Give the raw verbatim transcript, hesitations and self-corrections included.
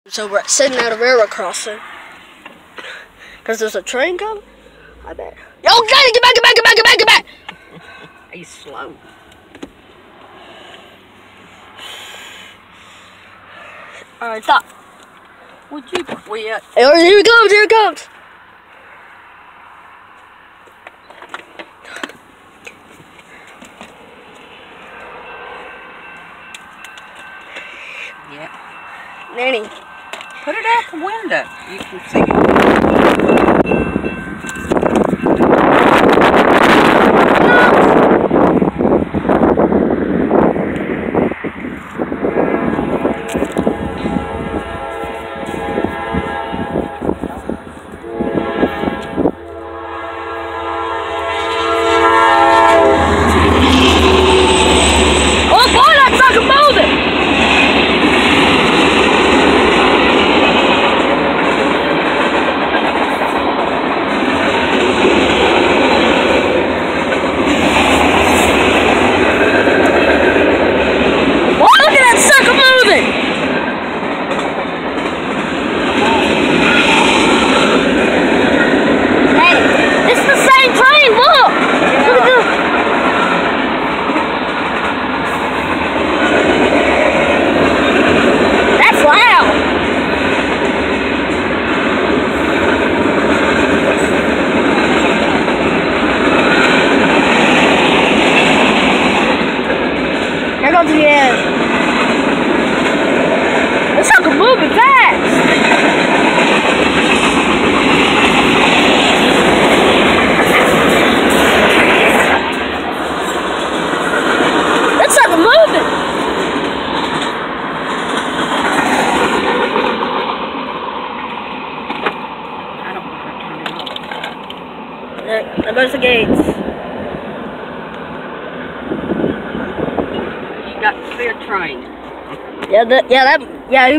So we're sitting at a railroad crossing. Because there's a train coming? I bet. Yo, Daddy, get back, get back, get back, get back, get back! He's slow. Alright, stop. Would you quit? Here, here he comes, here he comes. Yeah. Nanny. Put it out the window. You can see it. To the end. This sucker moving fast. That sucker moving. I don't want to turn it off. There, there goes the gates. Got to see a train. Yeah, that, yeah, that, yeah.